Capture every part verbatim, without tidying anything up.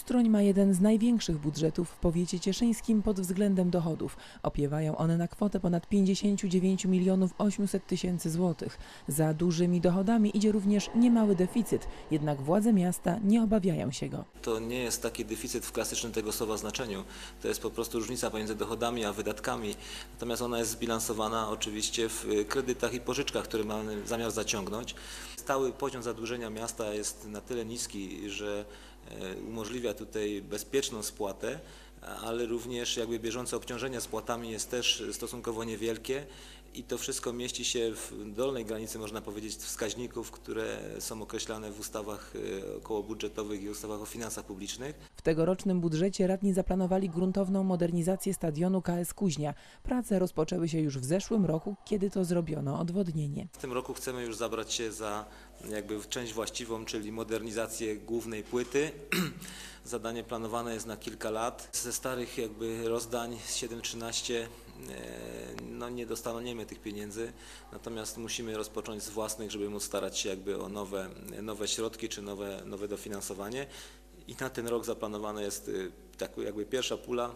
Ustroń ma jeden z największych budżetów w powiecie cieszyńskim pod względem dochodów. Opiewają one na kwotę ponad pięćdziesiąt dziewięć milionów osiemset tysięcy złotych. Za dużymi dochodami idzie również niemały deficyt, jednak władze miasta nie obawiają się go. To nie jest taki deficyt w klasycznym tego słowa znaczeniu. To jest po prostu różnica pomiędzy dochodami a wydatkami. Natomiast ona jest zbilansowana oczywiście w kredytach i pożyczkach, które mamy zamiar zaciągnąć. Stały poziom zadłużenia miasta jest na tyle niski, że umożliwia tutaj bezpieczną spłatę, ale również jakby bieżące obciążenie spłatami jest też stosunkowo niewielkie i to wszystko mieści się w dolnej granicy, można powiedzieć, wskaźników, które są określane w ustawach okołobudżetowych i ustawach o finansach publicznych. W tegorocznym budżecie radni zaplanowali gruntowną modernizację stadionu K S Kuźnia. Prace rozpoczęły się już w zeszłym roku, kiedy to zrobiono odwodnienie. W tym roku chcemy już zabrać się za jakby część właściwą, czyli modernizację głównej płyty. Zadanie planowane jest na kilka lat. Ze starych jakby rozdań z siedem trzynaście no nie dostaniemy tych pieniędzy, natomiast musimy rozpocząć z własnych, żeby móc starać się jakby o nowe, nowe środki czy nowe, nowe dofinansowanie. I na ten rok zaplanowana jest tak jakby pierwsza pula,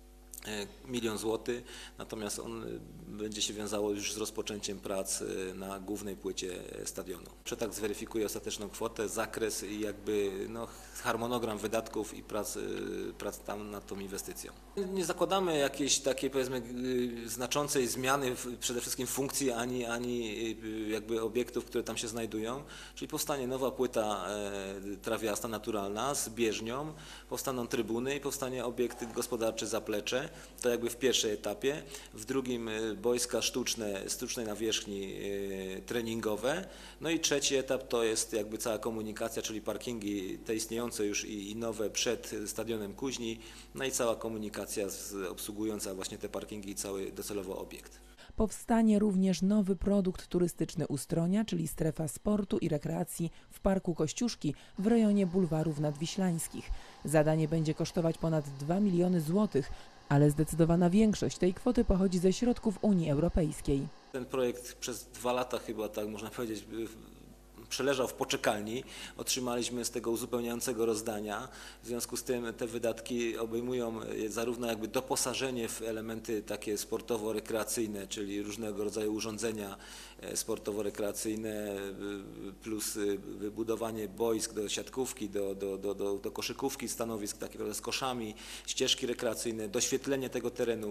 milion złotych, natomiast on będzie się wiązało już z rozpoczęciem prac na głównej płycie stadionu. Przetarg zweryfikuje ostateczną kwotę, zakres i jakby no, harmonogram wydatków i prac, prac tam nad tą inwestycją. Nie zakładamy jakiejś takiej powiedzmy znaczącej zmiany w, przede wszystkim funkcji ani, ani jakby obiektów, które tam się znajdują, czyli powstanie nowa płyta trawiasta naturalna z bieżnią, powstaną trybuny i powstanie obiekt gospodarczy zaplecze. To jakby w pierwszej etapie, w drugim boiska sztuczne, sztucznej nawierzchni treningowe, no i trzeci etap to jest jakby cała komunikacja, czyli parkingi te istniejące już i, i nowe przed stadionem Kuźni, no i cała komunikacja z, obsługująca właśnie te parkingi i cały docelowo obiekt. Powstanie również nowy produkt turystyczny Ustronia, czyli strefa sportu i rekreacji w Parku Kościuszki w rejonie bulwarów nadwiślańskich. Zadanie będzie kosztować ponad dwa miliony złotych, ale zdecydowana większość tej kwoty pochodzi ze środków Unii Europejskiej. Ten projekt przez dwa lata chyba, tak można powiedzieć, przeleżał w poczekalni, otrzymaliśmy z tego uzupełniającego rozdania, w związku z tym te wydatki obejmują zarówno jakby doposażenie w elementy takie sportowo-rekreacyjne, czyli różnego rodzaju urządzenia sportowo-rekreacyjne plus wybudowanie boisk do siatkówki, do, do, do, do, do koszykówki, stanowisk takie z koszami, ścieżki rekreacyjne, doświetlenie tego terenu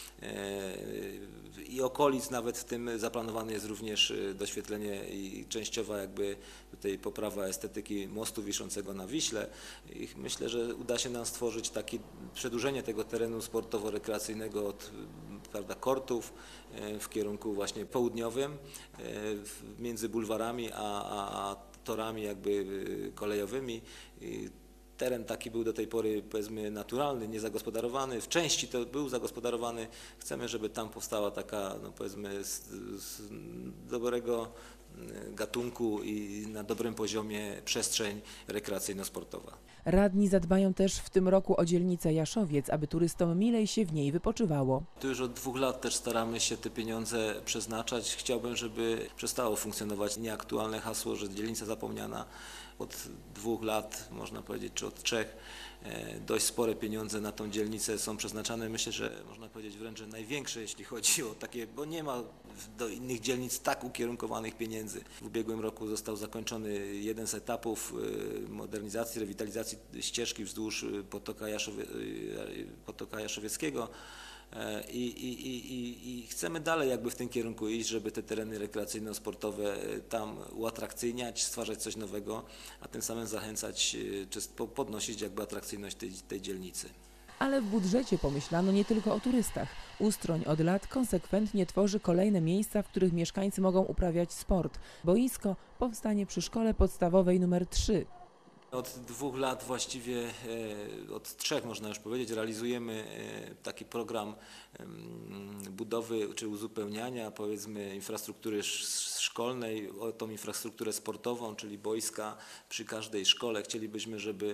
i okolic, nawet w tym zaplanowane jest również doświetlenie i częściowa jakby tutaj poprawa estetyki mostu wiszącego na Wiśle. I myślę, że uda się nam stworzyć takie przedłużenie tego terenu sportowo-rekreacyjnego od, prawda, kortów w kierunku właśnie południowym między bulwarami a, a, a torami jakby kolejowymi. Teren taki był do tej pory powiedzmy naturalny, niezagospodarowany, w części to był zagospodarowany. Chcemy, żeby tam powstała taka no powiedzmy z, z dobrego gatunku i na dobrym poziomie przestrzeń rekreacyjno-sportowa. Radni zadbają też w tym roku o dzielnicę Jaszowiec, aby turystom milej się w niej wypoczywało. Tu już od dwóch lat też staramy się te pieniądze przeznaczać. Chciałbym, żeby przestało funkcjonować nieaktualne hasło, że dzielnica zapomniana. Od dwóch lat, można powiedzieć, czy od trzech, dość spore pieniądze na tą dzielnicę są przeznaczane. Myślę, że można powiedzieć wręcz, że największe, jeśli chodzi o takie, bo nie ma do innych dzielnic tak ukierunkowanych pieniędzy. W ubiegłym roku został zakończony jeden z etapów modernizacji, rewitalizacji ścieżki wzdłuż Potoka, Jaszowie, Potoka Jaszowieckiego. I, i, i, I chcemy dalej jakby w tym kierunku iść, żeby te tereny rekreacyjno-sportowe tam uatrakcyjniać, stwarzać coś nowego, a tym samym zachęcać czy podnosić jakby atrakcyjność tej, tej dzielnicy. Ale w budżecie pomyślano nie tylko o turystach. Ustroń od lat konsekwentnie tworzy kolejne miejsca, w których mieszkańcy mogą uprawiać sport. Boisko powstanie przy szkole podstawowej numer trzy. Od dwóch lat, właściwie od trzech można już powiedzieć, realizujemy taki program budowy czy uzupełniania powiedzmy infrastruktury szkolnej o tą infrastrukturę sportową, czyli boiska przy każdej szkole. Chcielibyśmy, żeby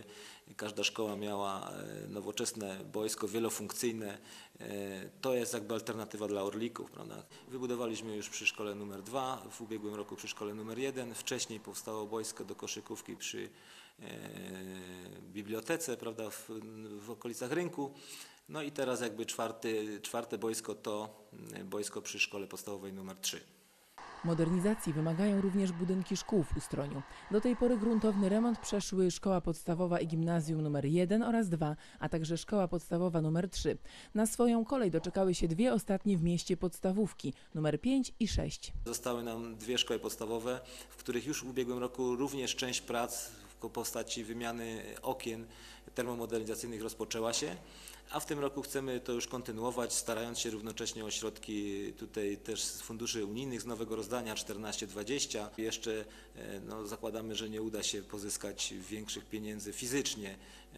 każda szkoła miała nowoczesne boisko wielofunkcyjne. To jest jakby alternatywa dla Orlików, prawda? Wybudowaliśmy już przy szkole numer dwa, w ubiegłym roku przy szkole numer jeden. Wcześniej powstało boisko do koszykówki przy bibliotece, prawda, w, w okolicach rynku. No i teraz jakby czwarty, czwarte boisko to boisko przy szkole podstawowej numer trzy. Modernizacji wymagają również budynki szkół w Ustroniu. Do tej pory gruntowny remont przeszły szkoła podstawowa i gimnazjum numer jeden oraz dwa, a także szkoła podstawowa numer trzy. Na swoją kolej doczekały się dwie ostatnie w mieście podstawówki, numer pięć i sześć. Zostały nam dwie szkoły podstawowe, w których już w ubiegłym roku również część prac w postaci wymiany okien termomodernizacyjnych rozpoczęła się, a w tym roku chcemy to już kontynuować, starając się równocześnie o środki tutaj też z funduszy unijnych z nowego rozdania czternaście dwadzieścia. Jeszcze no, zakładamy, że nie uda się pozyskać większych pieniędzy fizycznie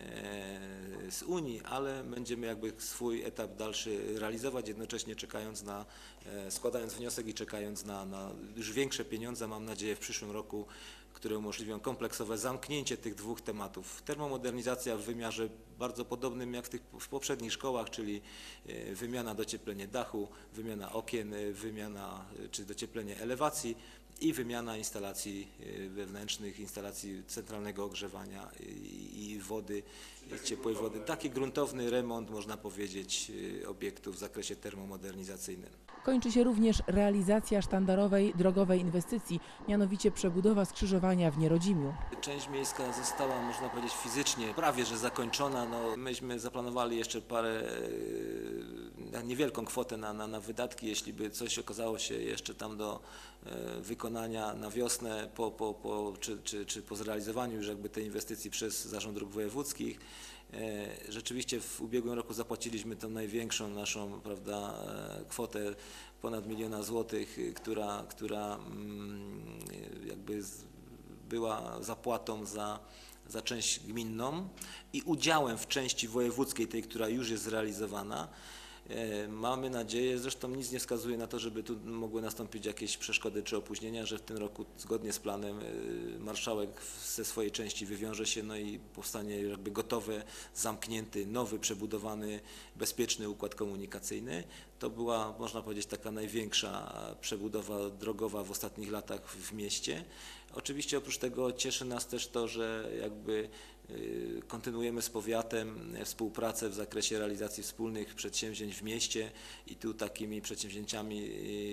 z Unii, ale będziemy jakby swój etap dalszy realizować, jednocześnie czekając na, składając wniosek i czekając na, na już większe pieniądze, mam nadzieję w przyszłym roku, które umożliwią kompleksowe zamknięcie tych dwóch tematów. Termomodernizacja w wymiarze bardzo podobnym jak w tych w poprzednich szkołach, czyli wymiana, docieplenie dachu, wymiana okien, wymiana czy docieplenie elewacji i wymiana instalacji wewnętrznych, instalacji centralnego ogrzewania i, i wody, i ciepłej wody. Taki gruntowny remont, można powiedzieć, obiektów w zakresie termomodernizacyjnym. Kończy się również realizacja sztandarowej drogowej inwestycji, mianowicie przebudowa skrzyżowania w Nierodzimiu. Część miejska została, można powiedzieć, fizycznie prawie że zakończona. No, myśmy zaplanowali jeszcze parę, niewielką kwotę na, na, na wydatki, jeśli by coś okazało się jeszcze tam do e, wykonania na wiosnę, po, po, po, czy, czy, czy po zrealizowaniu już jakby tej inwestycji przez Zarząd Dróg Wojewódzkich. E, rzeczywiście w ubiegłym roku zapłaciliśmy tą największą naszą, prawda, e, kwotę ponad miliona złotych, która, która mm, jakby z, była zapłatą za, za część gminną i udziałem w części wojewódzkiej, tej, która już jest zrealizowana. Mamy nadzieję, zresztą nic nie wskazuje na to, żeby tu mogły nastąpić jakieś przeszkody czy opóźnienia, że w tym roku zgodnie z planem marszałek ze swojej części wywiąże się, no i powstanie jakby gotowy, zamknięty, nowy, przebudowany, bezpieczny układ komunikacyjny. To była, można powiedzieć, taka największa przebudowa drogowa w ostatnich latach w mieście. Oczywiście oprócz tego cieszy nas też to, że jakby kontynuujemy z powiatem współpracę w zakresie realizacji wspólnych przedsięwzięć w mieście i tu takimi przedsięwzięciami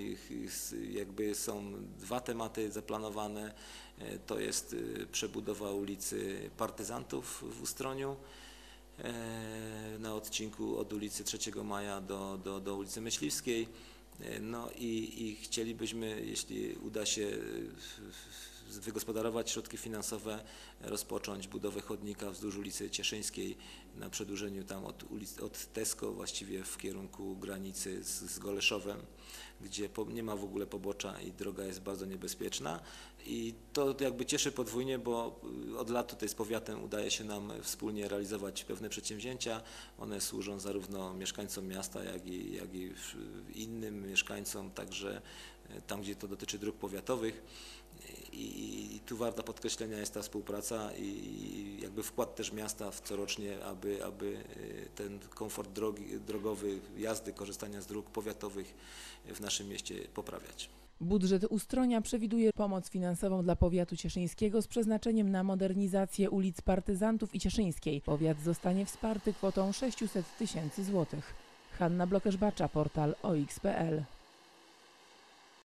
jakby są dwa tematy zaplanowane. To jest przebudowa ulicy Partyzantów w Ustroniu na odcinku od ulicy trzeciego Maja do, do, do ulicy Myśliwskiej. No i, i chcielibyśmy, jeśli uda się wygospodarować środki finansowe, rozpocząć budowę chodnika wzdłuż ulicy Cieszyńskiej na przedłużeniu tam od, ulic, od Tesco właściwie w kierunku granicy z, z Goleszowem, gdzie po, nie ma w ogóle pobocza i droga jest bardzo niebezpieczna. I to jakby cieszy podwójnie, bo od lat tutaj z powiatem udaje się nam wspólnie realizować pewne przedsięwzięcia. One służą zarówno mieszkańcom miasta, jak i, jak i innym mieszkańcom, także tam, gdzie to dotyczy dróg powiatowych. I, i tu warta podkreślenia jest ta współpraca i jakby wkład też miasta w corocznie, aby, aby ten komfort drogi, drogowy, jazdy, korzystania z dróg powiatowych w naszym mieście poprawiać. Budżet Ustronia przewiduje pomoc finansową dla powiatu cieszyńskiego z przeznaczeniem na modernizację ulic Partyzantów i Cieszyńskiej. Powiat zostanie wsparty kwotą sześćset tysięcy złotych. Hanna Blokesz-Bacza, portal o iks kropka pe el.